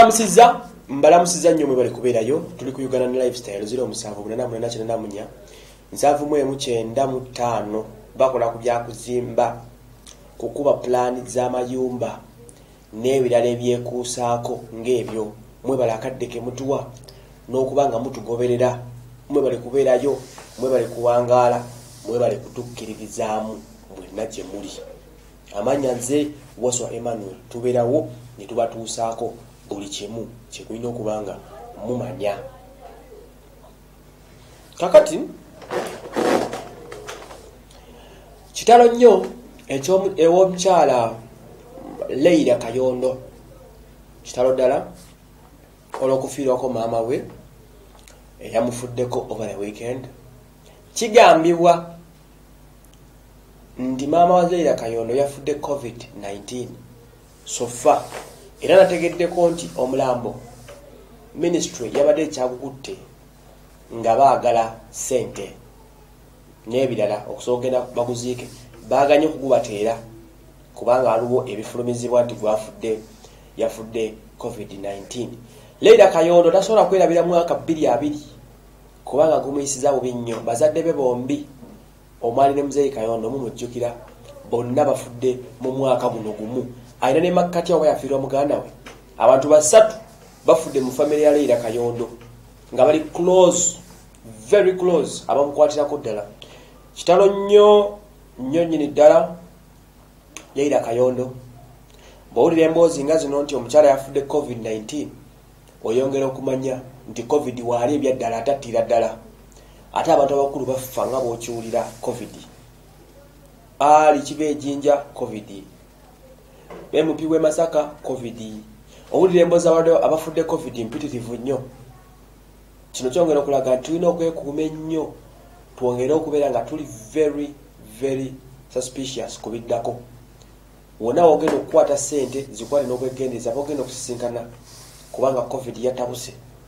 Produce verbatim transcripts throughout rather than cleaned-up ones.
mbalamusiza mbalamusiza nnyo mwe bali kubeerayo. Tuli ku Uganda Lifestyle zero musanvu munana munana kyenda munya nsanvu mu emu kyenda mu ttaano bakola ku byakuzimba kukuba plani z'amayumba n'ebirala ebyekuusaako ng'ebyo mwe bali akadde ke mutuwa n'okubanga mutugoberera mwe bali kubeerayo mwe bali kuwangaala mwe bali kutukkiririzaamu mwenna gye muli. Amanya nze Waswa Emmanuel tubeerawo ne tubatuusaako buli kimu kyemulina okubanga mumanya. Kakati kitalo nnyo ew'omukyala Leila Kayondo, kitalo ddala olw'okufiirwako maama we eyamufuddeko over the weekend. Kigambibwa nti maama wa Leila Kayondo yafudde covid nineteen sofa era nategeddeko nti omulambo ministry yabadde ekyagukutte nga baagala sente n'ebirala okusoogera baguziike baaganye okugubateera kubanga waliwo ebifulumizibwa nti gwafudde yafudde covid nineteen. Leila Kayondo tasobola kwerabira mwaka bbiri abiri kubanga gumuyisiza bubi nnyo. Bazadde be bombi omwali ne muzeeyi Kayondo mumujjukira bonna bafudde mu mwaka guno gumu. Ayina ne makkati oba yafiirwa muganda we. Abantu basatu bafudde mu family ya Leila Kayondo nga bali close, very close, abamukwatirako ddala. Kitalo nnyo nnyo nnyini ddala Leila Kayondo. Bw'owulira emboozi nga zino nti omukyala yafudde covid nineteen oyongera okumanya nti covid waali ebyaddala atattira ddala. Ate abantu abakulu bafa nga bw'okiwulira covid. Ali kibe ejinja covid. M P w'e Masaka covid. Owulira emboozi abantu abafudde covid mpitirivu nnyo. Kino kyongera okulaga nti tulina okwekuuma ennyo twongere okubeera nga tuli very very suspicious ku biddako. Wonna wogenda okukwata ssente zikwate n'okwegendereza bogenda okusisinkana kubanga covid yatabuse.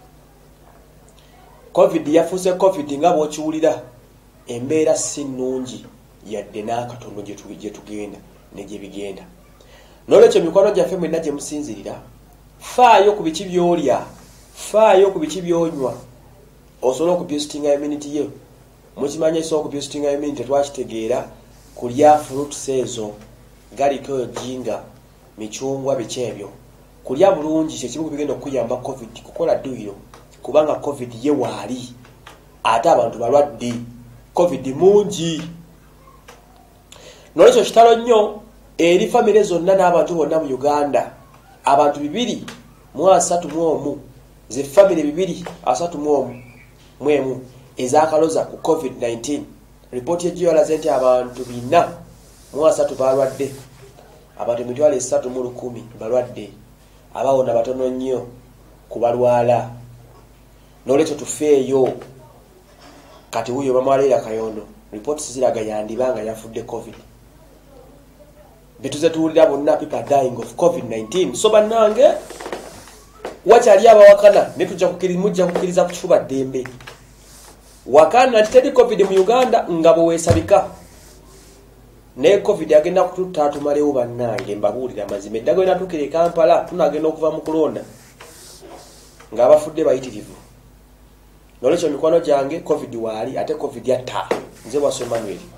Covid yafuuse covid nga bw'okiwulira embeera si nnungi yadde n'akatono gye tugenda ne gye bigenda. N'olwekyo mikwano gyaffe mwenna gye musinzirira, faayo ku biki by'olya, faayo ku biki by'onywa osobola okubyositinga immunity yo. Mukimanya ekisobola okubyositinga immunity twakitegeera kulya fruits ezo galiko jinga micungwa biki ebyo. Kulya bulungi kye kimu ku bigenda okuyamba covid kukola dduyiro kubanga covid ye waali ate abantu balwadde covid mungi. N'olwekyo kitalo nnyo eri famire zonna n'abantu bonna mu Uganda. Abantu bibiri mu asatu mu omu ze famire bibiri asatu mu omu mwemu ezakaloza ku covid nineteen. Ripooti ejjo yalaze nti abantu bina mu asatu balwadde, abantu emitwalo esatu mu lukumi balwadde, abawona batono nnyo kubalwala. N'olwekyo tufeeyo kati wuyo mama Leila Kayondo ripooti ziraga yandibanga yafudde covid. Bituze tuwulira bonna people dying of covid nineteen. So bannange wakyali abawakana ne tujja kukiriza mujja kukiriza kukifuba ddembe. Wakana titedi covid mu Uganda nga bweweesabika. Ne covid agenda kututatumalewo bannange mbabuulira mazima. Eddago linatuukire Kampala tunagenda okuva mu kulonda nga abafudde bayitirivu. N'olwekyo mikwano gyange covid waali ate covid yatta. Nze Waswa Emmanuel.